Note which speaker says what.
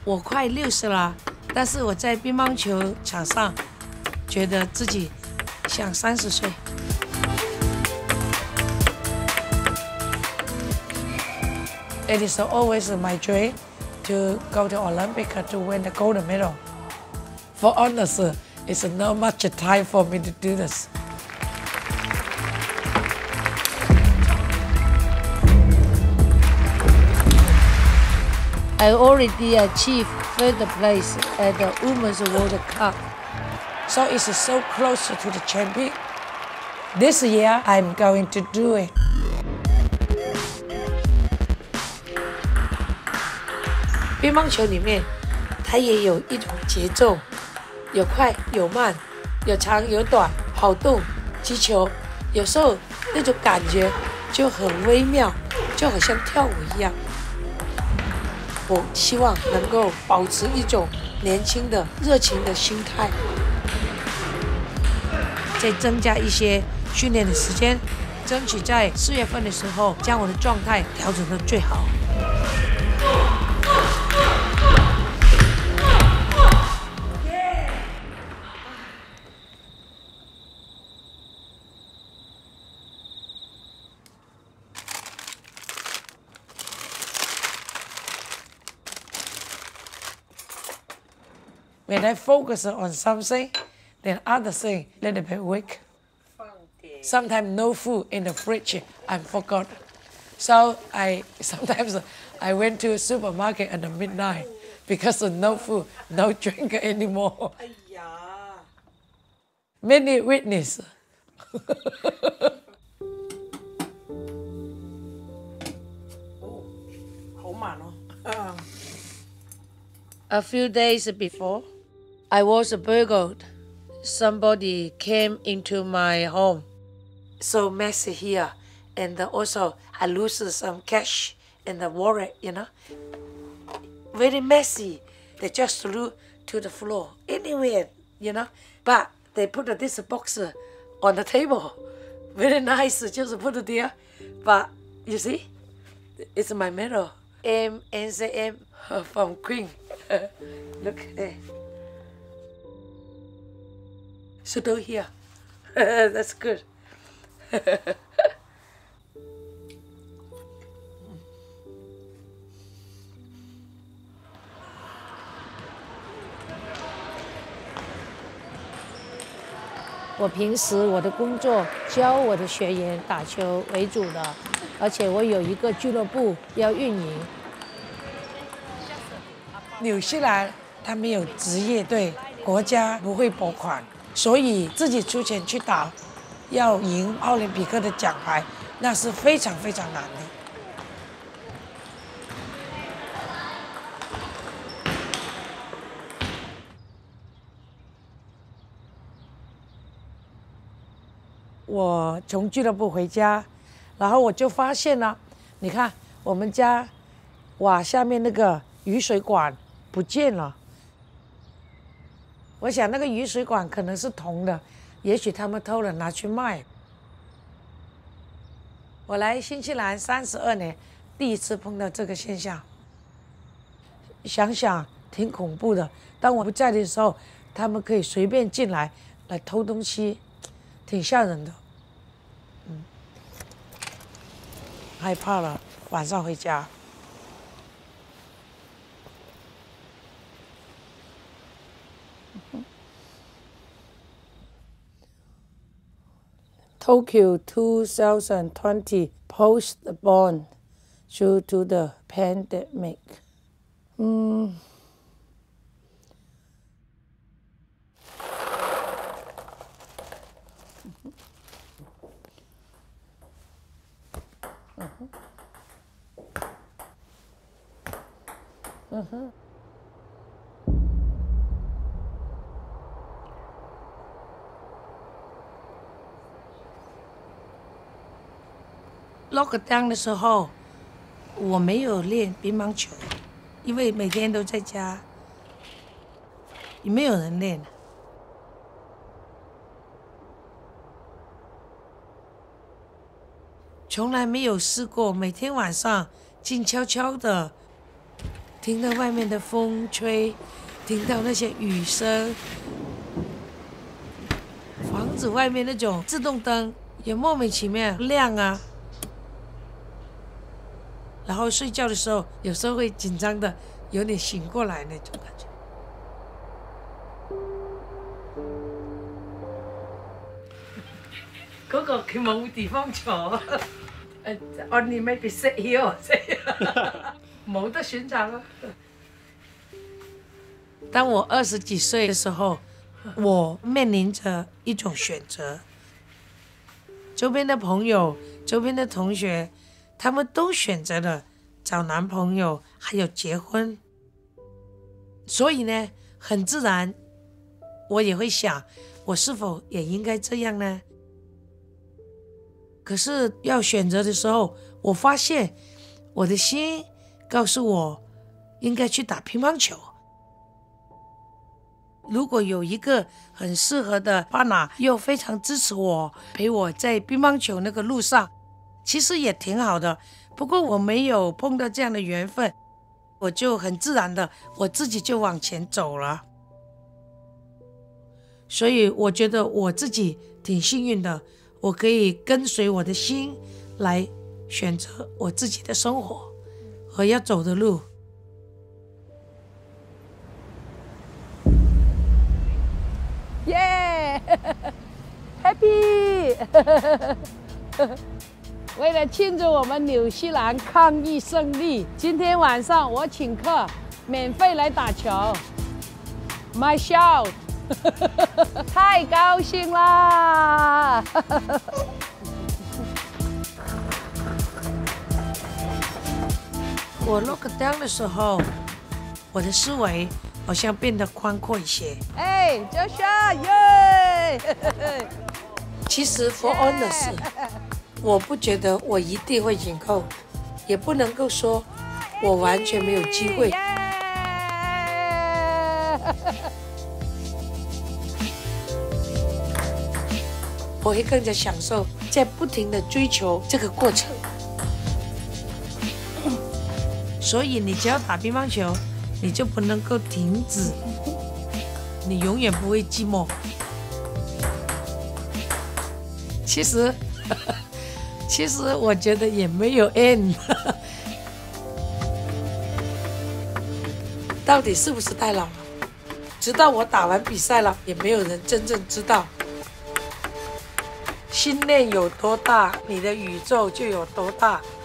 Speaker 1: 我快60了，但是我在乒乓球场上觉得自己像30岁。It is always my dream to go to Olympic to win the gold medal. For honest, it's not much time for me to do this. I already achieved third place at the Women's World Cup, so it's so close to the champion. This year, I'm going to do it. 乒乓球里面，它也有一种节奏，有快有慢，有长有短，跑动、击球，有时候那种感觉就很微妙，就好像跳舞一样。我希望能够保持一种年轻的、热情的心态，再增加一些训练的时间，争取在4月份的时候将我的状态调整到最好。When I focus on something, then other thing a little bit weak. Sometimes no food in the fridge, I forgot. So sometimes I went to a supermarket at midnight because of no food, no drink anymore. Many witnesses. A few days before, I was burgled. Somebody came into my home. So messy here. And also I lose some cash in the wallet, you know. Very messy. They just threw to the floor. Anywhere, you know. But they put this box on the table. Very nice, just put it there. But you see, it's my medal. MNCM from Queen. Look there. Still here. That's good. 我平时我的工作教我的学员打球为主的，而且我有一个俱乐部要运营。纽西兰它没有职业队，国家不会拨款，所以自己出钱去打，要赢奥林匹克的奖牌，那是非常非常难的。我从俱乐部回家，然后我就发现了，你看我们家瓦下面那个雨水管不见了。我想那个雨水管可能是铜的，也许他们偷了拿去卖。我来新西兰32年，第一次碰到这个现象，想想挺恐怖的。当我不在的时候，他们可以随便进来偷东西，挺吓人的。害怕了，晚上回家。Tokyo 2020 postponed due to the pandemic. Lockdown 的时候，我没有练乒乓球，因为每天都在家，也没有人练。从来没有试过每天晚上静悄悄的听到外面的风吹，听到那些雨声，房子外面那种自动灯也莫名其妙亮啊。然后睡觉的时候，有时候会紧张的，有点醒过来那种感觉。嗰個佢冇地方坐，only maybe sit here， 冇得選擇啊。當我20幾歲的時候，我面臨着一種選擇。周邊的朋友、周邊的同學，他們都選擇了找男朋友，還有結婚。所以呢，很自然，我也會想，我是否也應該這樣呢？可是要選擇的時候，我發現我的心告訴我應該去打乒乓球。如果有一個很適合的partner，又非常支持我，陪我在乒乓球那個路上，其實也挺好的。不過我沒有碰到這樣的緣分，我就很自然的我自己就往前走了。所以我覺得我自己挺幸運的，我可以跟隨我的心來選擇我自己的生活和要走的路。
Speaker 2: 耶 ，Happy！ 为了庆祝我们纽西兰抗疫胜利，今天晚上我请客，免费来打球。My shout！ 太高兴啦！
Speaker 1: 我 lockdown 的时候，我的思维好像变得宽阔一些。
Speaker 2: 哎，Joshua， 耶！
Speaker 1: 其实 for honest， 我不觉得我一定会赢够，也不能够说我完全没有机会。我会更加享受在不停的追求这个过程。所以你只要打乒乓球，你就不能够停止，你永远不会寂寞。其实我觉得也没有 end， 到底是不是太老了？直到我打完比赛了，也没有人真正知道。心念有多大，你的宇宙就有多大。